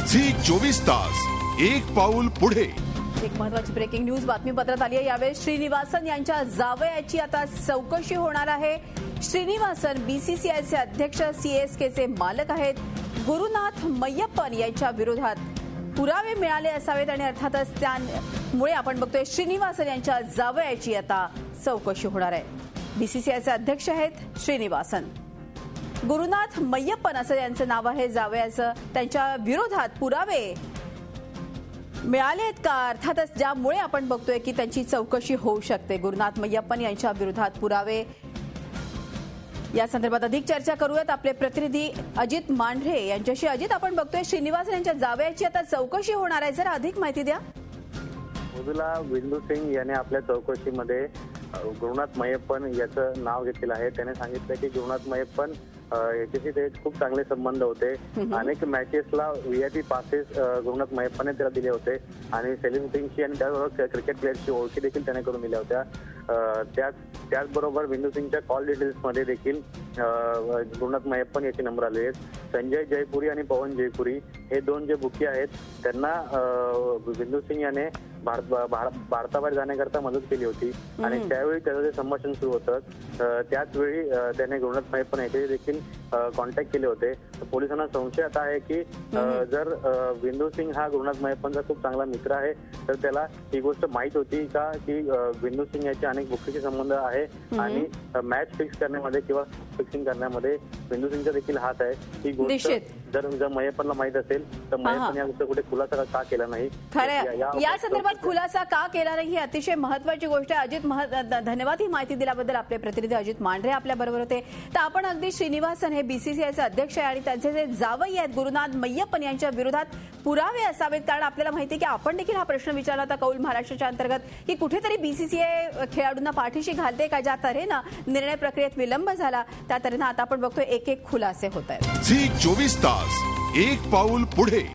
Zee 24 तास एक पाऊल पुढे। एक महत्त्वाची ब्रेकिंग न्यूज बातमीपत्रात आली आहे। यावेळी श्रीनिवासन यांच्या जावयाची आता चौकशी होणार आहे। श्रीनिवासन बीसीसीआयचे अध्यक्ष सीएसकेचे मालक आहेत। गुरुनाथ मय्यप्पन यांच्या विरोधात पुरावे मिळाले असावेत आणि अर्थातच त्यामुळे आपण बघतोय श्रीनिवासन यांच्या जावयाची आता चौकशी होणार आहे। बीसीसीआयचे अध्यक्ष आहेत श्रीनिवासन। गुरुनाथ मय्यप्पन असं यांचं नाव आहे जावयाचं। त्यांच्या विरोधात पुरावे मिळाले आहेत का, अर्थातच ज्यामुळे आपण बघतोय की त्यांची चौकशी होऊ शकते। गुरुनाथ मय्यप्पन यांच्या विरोधात पुरावे, या संदर्भात अधिक चर्चा करूयात आपले प्रतिनिधी अजित मांढरे यांच्याशी। अजित, आपण बघतोय श्रीनिवासन यांच्या जावयाची आता चौकशी होणार आहे, जरा अधिक माहिती द्या। मधुला बिंदू सिंग याने आपल्या चौकशीमध्ये गुरुनाथ मय्यप्पन याचं नाव घेतलेलं आहे। त्याने सांगितलं की गुरुनाथ मय्यप्पन याच्याशी ते खूप चांगले संबंध होते। अनेक मॅचेसला व्हीआयपी पासेस गुरुनाथ मय्यप्पनने त्याला दिले होते आणि सेलिब्रिटींशी आणि त्याचबरोबर क्रिकेट प्लेयर्सची ओळखी देखील त्याने करून दिल्या होत्या। त्याचबरोबर बिंदू सिंगच्या कॉल डिटेल्समध्ये देखील गुरुनाथ मय्यप्पन याचे नंबर आले आहेत। संजय जयपुरी आणि पवन जयपुरी हे दोन जे बुकी आहेत त्यांना बिंदू सिंग याने भारताबाहेर जाण्याकरता मदत केली होती आणि त्यावेळी त्याचं जे संभाषण सुरू होतं त्याच वेळी त्याने गुरुनाथ मय्यप्पन याचे देखील कॉन्टॅक्ट केले होते। पोलिसांना संशय आता आहे की जर बिंदू सिंग हा गुरुनाथ मय्यप्पनचा खूप चांगला मित्र आहे तर त्याला ही गोष्ट माहित होती का की बिंदू सिंग याचे अनेक बुकीचे संबंध आहे आणि मॅच फिक्स करण्यामध्ये किंवा फिक्सिंग करण्यामध्ये बिंदू सिंगचा देखील हात आहे। ही गोष्ट जर मय्यप्पनला माहित असेल तर मय्यप्पन या गोष्ट कुठे खुलासा का केला नाही, या संदर्भात खुलासा का केला नाही ही अतिशय महत्वाची गोष्ट आहे। अजित, धन्यवाद ही माहिती दिल्याबद्दल। आपले प्रतिनिधी अजित मांढरे आपल्या बरोबर होते। तर आपण अगदी श्रीनिवासन हे बीसीसीआयचे अध्यक्ष आहे आणि त्यांचे जे जावई आहेत गुरुनाथ मय्यप्पन यांच्या विरोधात पुरावे असावेत, कारण आपल्याला माहिती आहे की आपण देखील हा प्रश्न विचारला होता कौल महाराष्ट्राच्या अंतर्गत की कुठेतरी बीसीसीआय खेळाडूंना पाठीशी घालते का, ज्या तऱ्हेनं निर्णय प्रक्रियेत विलंब झाला त्या तऱ्हेनं आता आपण बघतोय एक एक खुलासे होत आहेत। झी 24 तास एक पाऊल पुढे।